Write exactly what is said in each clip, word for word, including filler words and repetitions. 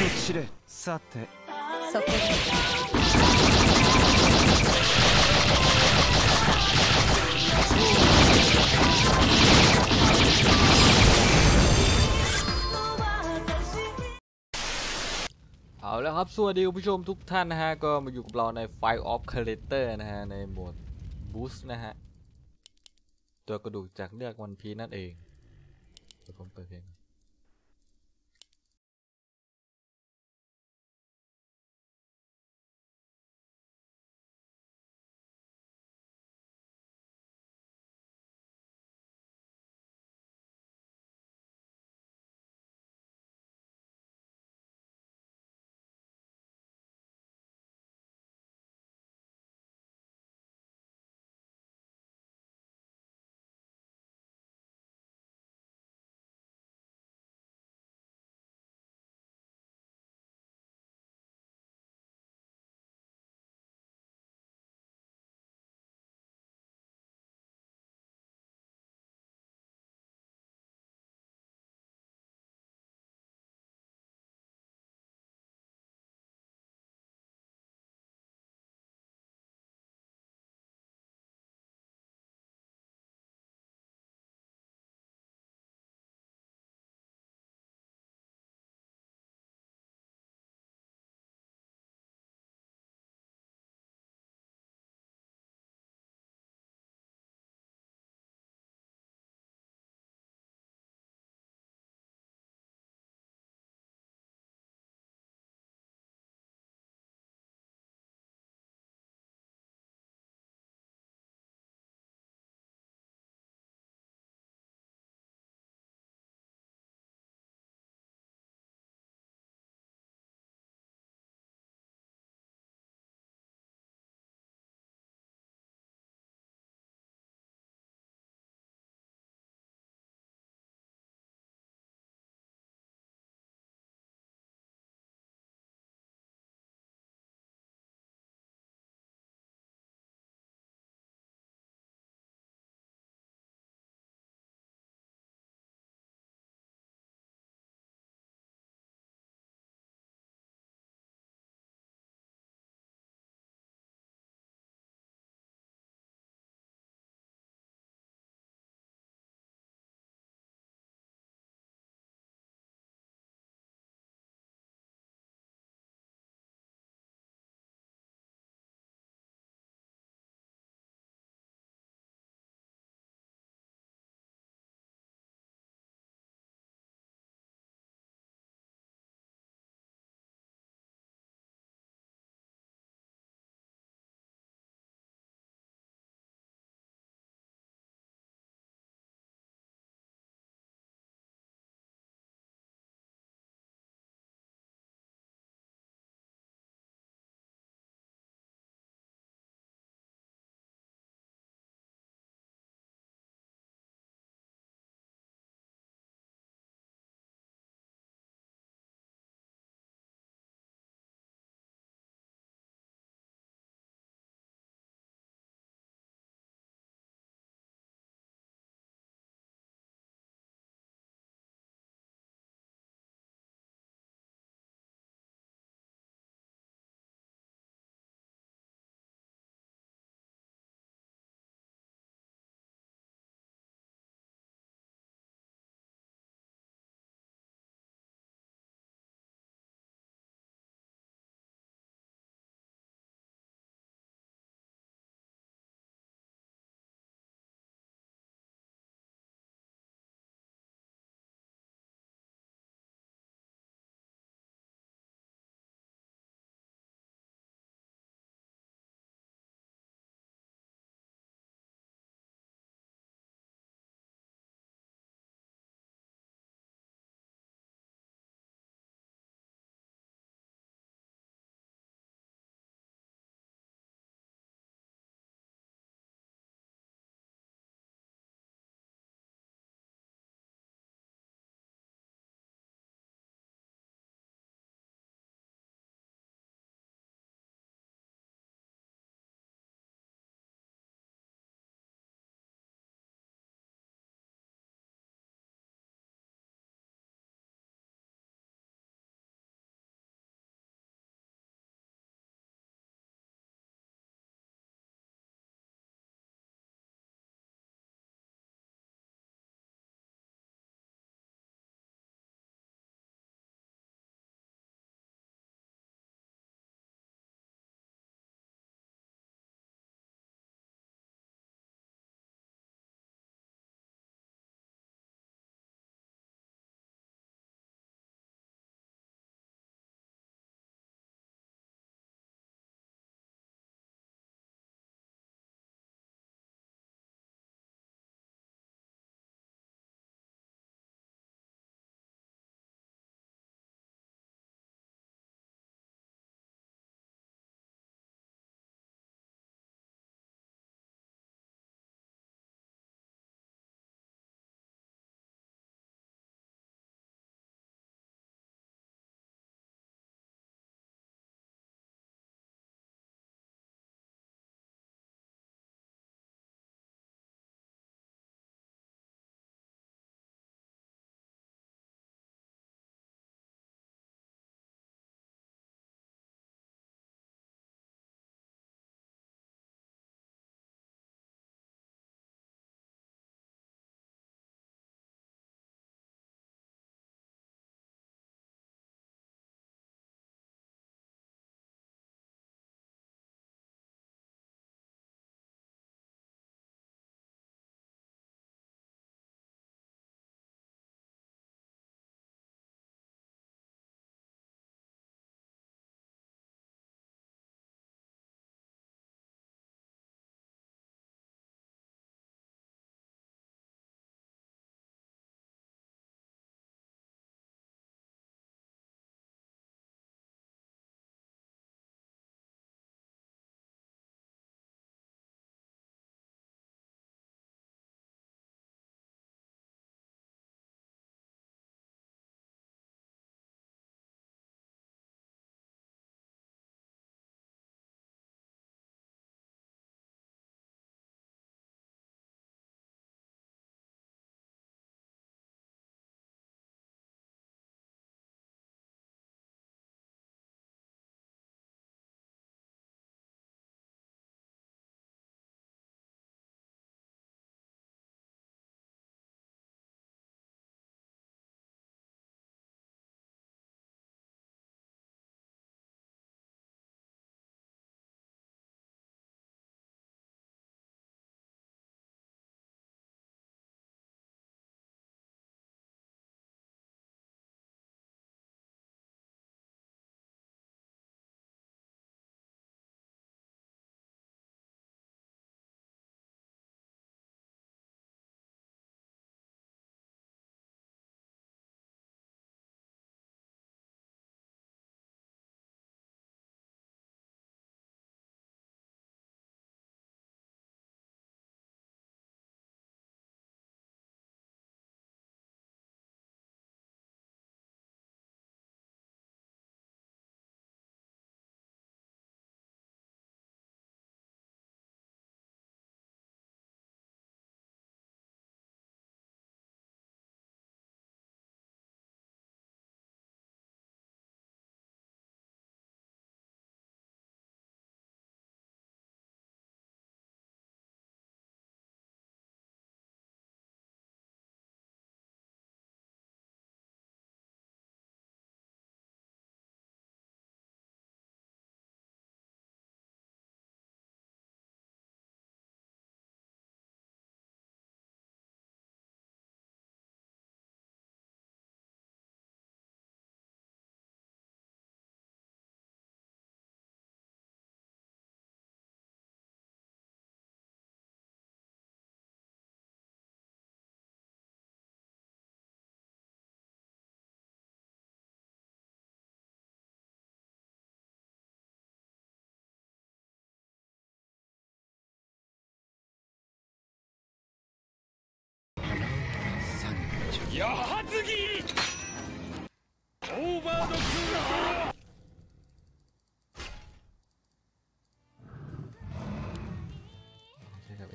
散れ。さてそこでเอาแล้วครับสวัสดีคุณผู้ชมทุกท่านนะฮะก็มาอยู่กับเราใน Fight of Creator นะฮะในโหมด Boost นะฮะตัวกระดูกจากเลือกวันพีนั่นเองเดี๋ยวผมเปิดเพลง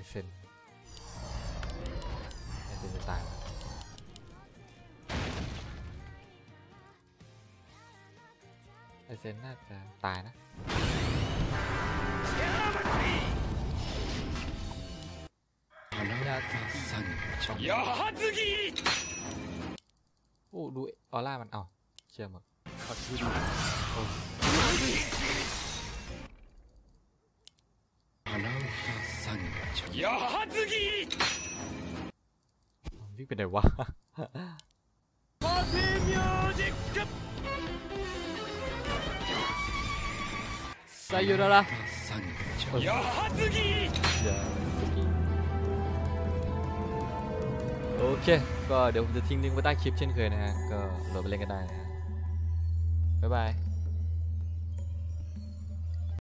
เซนไอเซนจะตายแล้วไอเซนน่าจะตายนะโอ้ดูออร่ามันเอาเชื่อมั้งวิ่งไปไหนวะไซโยนาระโอเคก็เดี๋ยวผมจะทิ้งลิงก์ไว้ใต้คลิปเช่นเคยนะฮะก็โหลดไปเล่นกันได้นะฮะบ๊ายบาย